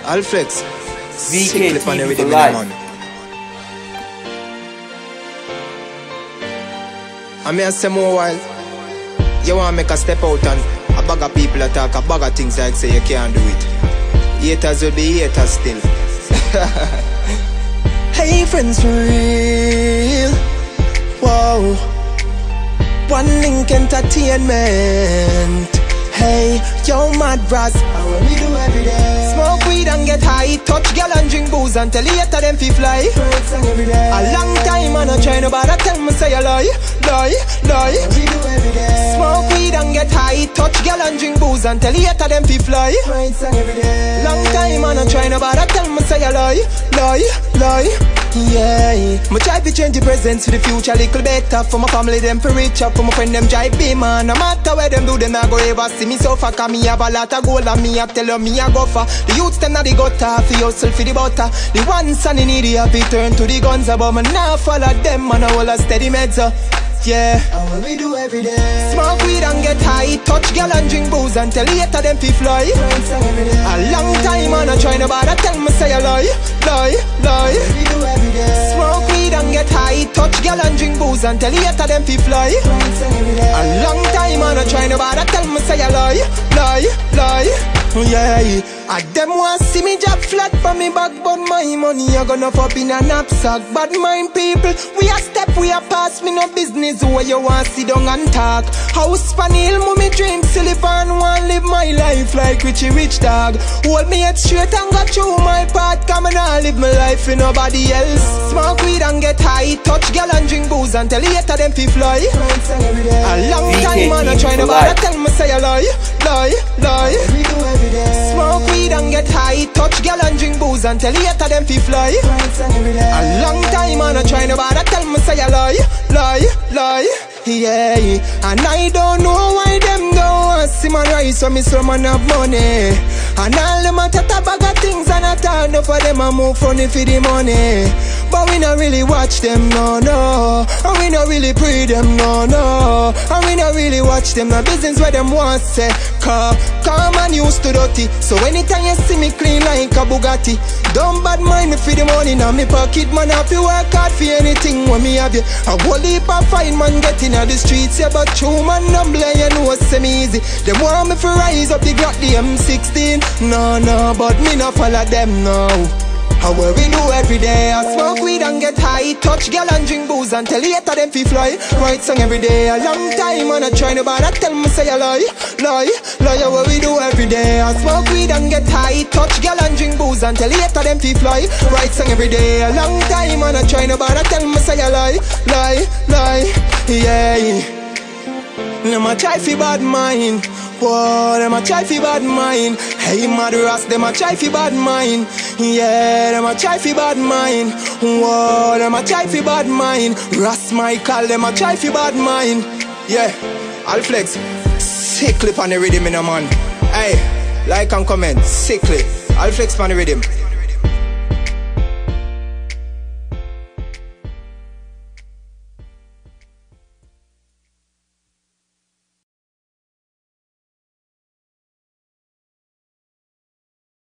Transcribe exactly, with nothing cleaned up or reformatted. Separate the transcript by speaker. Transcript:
Speaker 1: Alflex,
Speaker 2: V K
Speaker 1: sick on the
Speaker 2: T V
Speaker 1: rhythm,
Speaker 2: for life.
Speaker 1: man. I mean, I say more while you want to make a step out and a bag of people attack, a bag of things like say you can't do it. Haters will be haters still.
Speaker 3: Hey friends, for real. Whoa. One Link Entertainment. Hey, yo, mad brass. How we do every day. Smoke weed and get high. Touch girl and drink booze until later them fi fly. Every day. A long time and I try nobody tell me say a lie, lie, lie. We do every day. Smoke weed and get high. Touch girl and drink booze until later them fi fly. Every day. Long time and I try nobody tell me say a lie, lie, lie. Yeah, me try to change the present to the future little better. For my family them for rich up, for my friend them drive be man. No matter where them do, them not go ever see me suffer. Cause me have a lot of gold and me have tell them me a go for. The youths them not the gutter, for yourself for the butter. The ones and the needy have to turn to the guns. But me not follow them and I hold a steady meds. Yeah, and what we do every day. Smoke weed and get high. Touch girl and drink booze until later them fi fly. A long time and I try nobody tell me say a lie, lie, lie. We do every day. Smoke weed and get high. Touch girl and drink booze until later them fi fly. A long time and I try nobody tell me say a lie, lie, lie. Yeah, I them want see me job flat for me back, but my money I gonna up in a knapsack. Bad mind people, we a step, we a pass. Me no business where you want sit down and talk. House panel, mommy dream, Sullivan want live my life like Richie Rich Dog. Hold me head straight and go through my path. Come and I live my life for nobody else. Smoke weed and get high. Touch girl and drink booze until later them fi fly. A long time and I try nobody tell me say a lie, lie, lie. Smoke weed and get high. Touch girl and drink booze until later them fi fly. A long time and I try nobody tell me say a lie, lie, lie. Yeah, and I don't know why them don't want see man rise so me so man have money. And all them a chat a bag of things and I turn up for them a move funny for the money. But we not really watch them, no, no. And we not really pray them, no, no. And we not really watch them, no business where them want say. Cause come and used to dirty. So anytime you see me clean like a Bugatti, don't bad mind me for the money. Now me pocket man have to work hard for anything when me have you. A whole heap of fine man getting out the streets, yeah, but true man don't blame you know it's semi easy. Them want me for rise up the Glock, the M sixteen. No, no, but me not follow them now. How what we do every day. I smoke weed and get high. Touch girl and drink booze until later them fi fly. Write song every day. A long time and I try nobody tell me say a lie, lie, lie. What we do every day. I smoke weed and get high. Touch girl and drink booze until later them fi fly. Write song every day. A long time and I try nobody tell me say a lie, lie, lie. Yeah. Them a try fi bad mind. Whoa, them a try fi bad mind. Hey, mad ras, them a try fi bad mind. Yeah, them a try fi bad mind. Whoa, them a try fi bad mind. Ras Michael, them a try fi bad mind.
Speaker 1: Yeah, Alflex, sick clip on the rhythm in a man. Hey, like and comment, sick clip. Alflex on the rhythm.